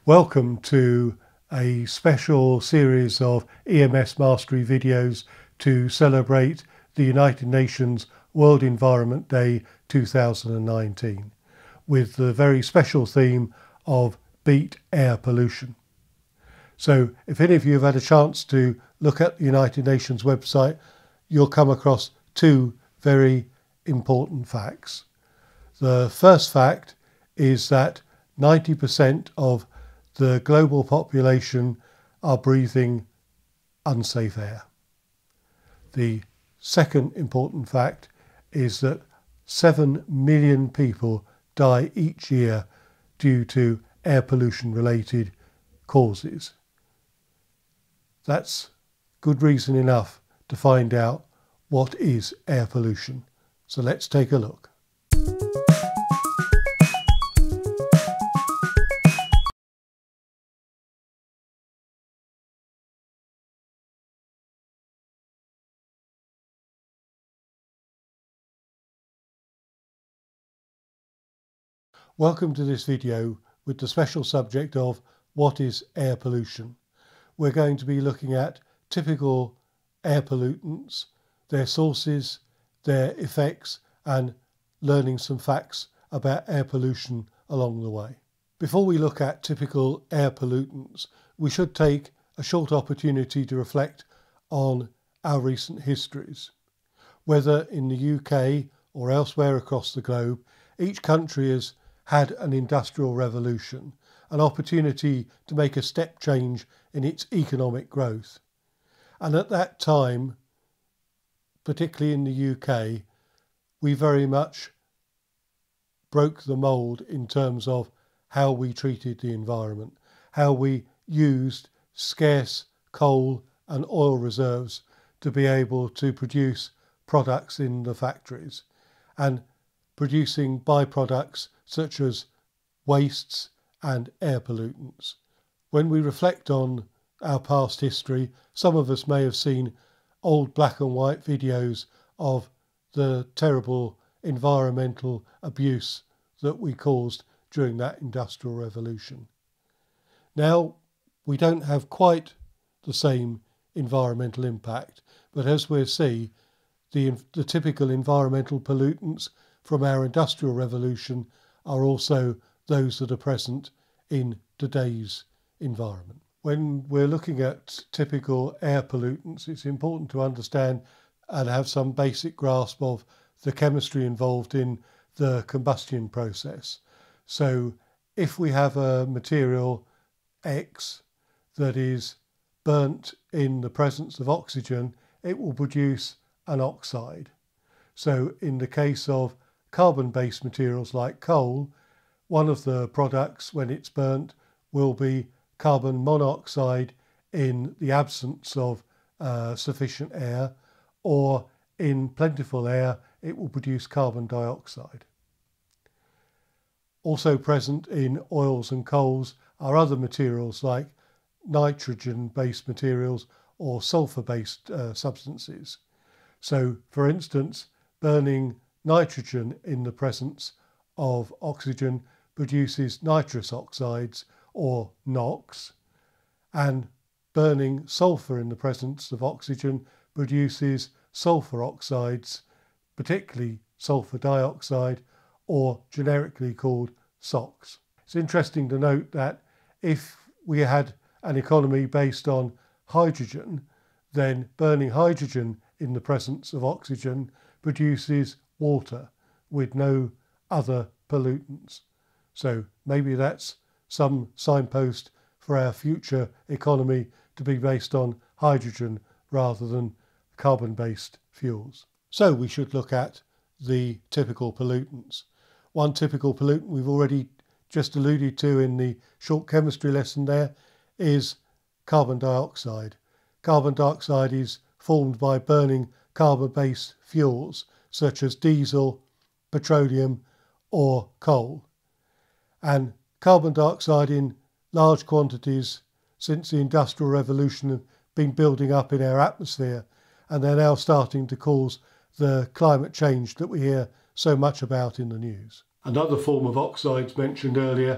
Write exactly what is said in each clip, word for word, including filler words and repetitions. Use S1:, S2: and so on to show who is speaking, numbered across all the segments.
S1: Welcome to a special series of EMSmastery videos to celebrate the United Nations World Environment Day two thousand nineteen with the very special theme of Beat Air Pollution. So if any of you have had a chance to look at the United Nations website, you'll come across two very important facts. The first fact is that ninety percent of the global population are breathing unsafe air. The second important fact is that seven million people die each year due to air pollution related causes. That's good reason enough to find out what is air pollution. So let's take a look. Welcome to this video with the special subject of what is air pollution. We're going to be looking at typical air pollutants, their sources, their effects, and learning some facts about air pollution along the way. Before we look at typical air pollutants, we should take a short opportunity to reflect on our recent histories. Whether in the U K or elsewhere across the globe, each country has had an industrial revolution, an opportunity to make a step change in its economic growth. And at that time, particularly in the U K, we very much broke the mould in terms of how we treated the environment, how we used scarce coal and oil reserves to be able to produce products in the factories, and producing byproducts such as wastes and air pollutants. When we reflect on our past history, some of us may have seen old black and white videos of the terrible environmental abuse that we caused during that industrial revolution. Now, we don't have quite the same environmental impact, but as we'll see, the, the typical environmental pollutants from our industrial revolution are also those that are present in today's environment. When we're looking at typical air pollutants, it's important to understand and have some basic grasp of the chemistry involved in the combustion process. So if we have a material X that is burnt in the presence of oxygen, it will produce an oxide. So in the case of carbon-based materials like coal, one of the products when it's burnt will be carbon monoxide in the absence of uh, sufficient air, or in plentiful air it will produce carbon dioxide. Also present in oils and coals are other materials like nitrogen-based materials or sulfur-based uh, substances. So for instance, burning nitrogen in the presence of oxygen produces nitrous oxides or NOx, and burning sulfur in the presence of oxygen produces sulfur oxides, particularly sulfur dioxide, or generically called SOx. It's interesting to note that if we had an economy based on hydrogen, then burning hydrogen in the presence of oxygen produces water with no other pollutants. So maybe that's some signpost for our future economy to be based on hydrogen rather than carbon-based fuels. So we should look at the typical pollutants. One typical pollutant we've already just alluded to in the short chemistry lesson there is carbon dioxide. Carbon dioxide is formed by burning carbon-based fuels such as diesel, petroleum or coal. And carbon dioxide in large quantities since the Industrial Revolution have been building up in our atmosphere, and they're now starting to cause the climate change that we hear so much about in the news. Another form of oxides mentioned earlier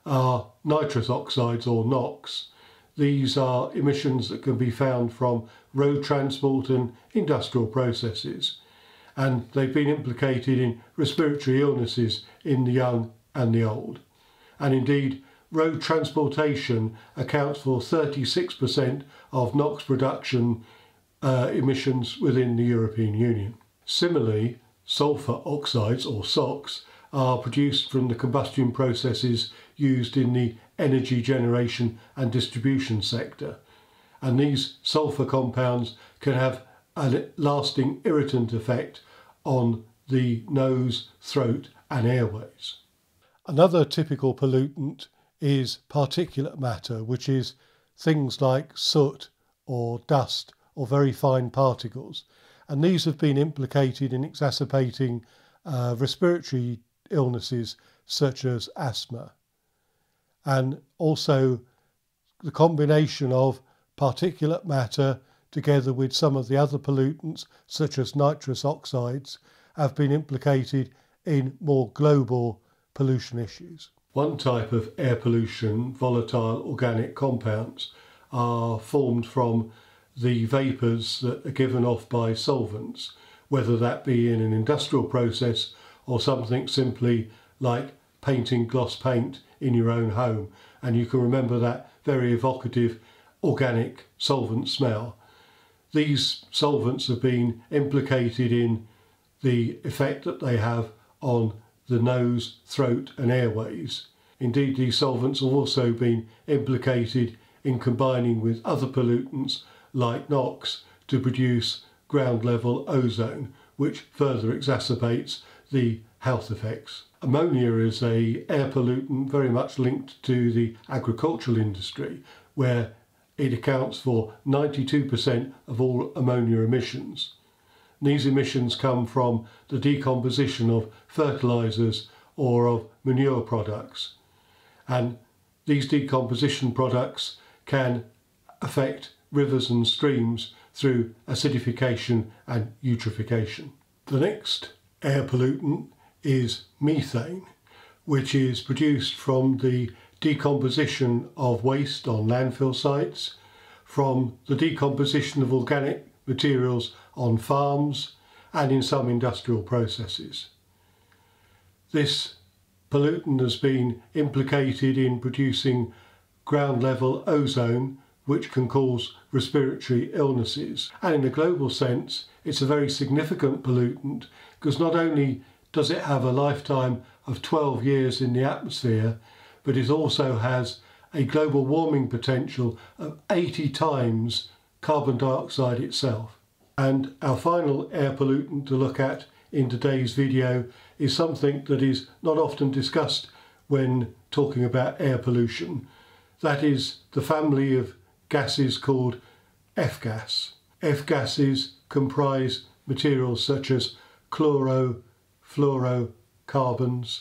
S1: are nitrous oxides, or NOx. These are emissions that can be found from road transport and industrial processes, and they've been implicated in respiratory illnesses in the young and the old. And indeed, road transportation accounts for thirty-six percent of NOx production uh, emissions within the European Union. Similarly, sulfur oxides, or SOx, are produced from the combustion processes used in the energy generation and distribution sector. And these sulfur compounds can have a lasting irritant effect on the nose, throat and airways. Another typical pollutant is particulate matter, which is things like soot or dust or very fine particles. And these have been implicated in exacerbating uh, respiratory illnesses such as asthma. And also the combination of particulate matter together with some of the other pollutants such as nitrous oxides have been implicated in more global pollution issues. One type of air pollution, volatile organic compounds, are formed from the vapours that are given off by solvents, whether that be in an industrial process or something simply like painting gloss paint in your own home. And you can remember that very evocative organic solvent smell. These solvents have been implicated in the effect that they have on the nose, throat and airways. Indeed, these solvents have also been implicated in combining with other pollutants like NOx to produce ground level ozone, which further exacerbates the health effects. Ammonia is an air pollutant very much linked to the agricultural industry, where it accounts for ninety-two percent of all ammonia emissions. These emissions come from the decomposition of fertilisers or of manure products, and these decomposition products can affect rivers and streams through acidification and eutrophication. The next air pollutant is methane, which is produced from the decomposition of waste on landfill sites, from the decomposition of organic materials on farms and in some industrial processes. This pollutant has been implicated in producing ground level ozone, which can cause respiratory illnesses. And in a global sense, it's a very significant pollutant because not only does it have a lifetime of twelve years in the atmosphere, but it also has a global warming potential of eighty times carbon dioxide itself. And our final air pollutant to look at in today's video is something that is not often discussed when talking about air pollution. That is the family of gases called F-gas. F-gases comprise materials such as chloro, fluorocarbons,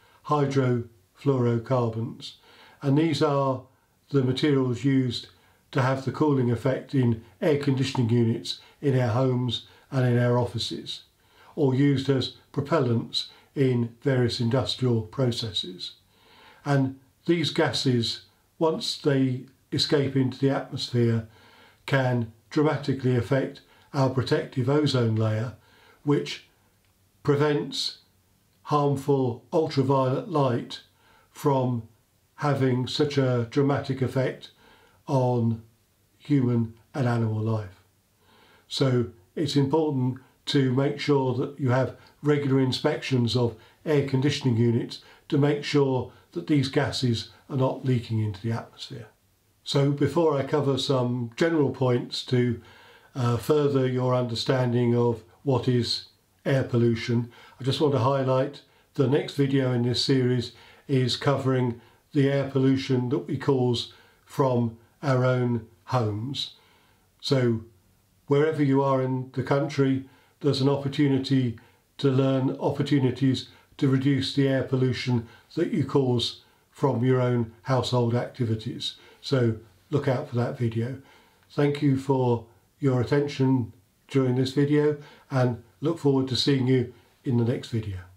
S1: hydrofluorocarbons, and these are the materials used to have the cooling effect in air conditioning units in our homes and in our offices, or used as propellants in various industrial processes. And these gases, once they escape into the atmosphere, can dramatically affect our protective ozone layer, which prevents harmful ultraviolet light from having such a dramatic effect on human and animal life. So it's important to make sure that you have regular inspections of air conditioning units to make sure that these gases are not leaking into the atmosphere. So before I cover some general points to uh, further your understanding of what is air pollution, I just want to highlight the next video in this series is covering the air pollution that we cause from our own homes. So wherever you are in the country, there's an opportunity to learn opportunities to reduce the air pollution that you cause from your own household activities. So look out for that video. Thank you for your attention during this video and look forward to seeing you in the next video.